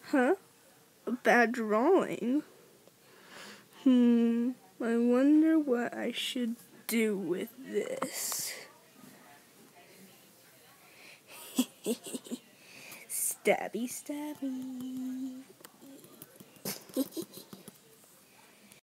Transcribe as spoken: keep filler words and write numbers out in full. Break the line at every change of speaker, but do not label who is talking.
Huh? A bad drawing? Hmm, I wonder what I should do with this. Stabby, stabby.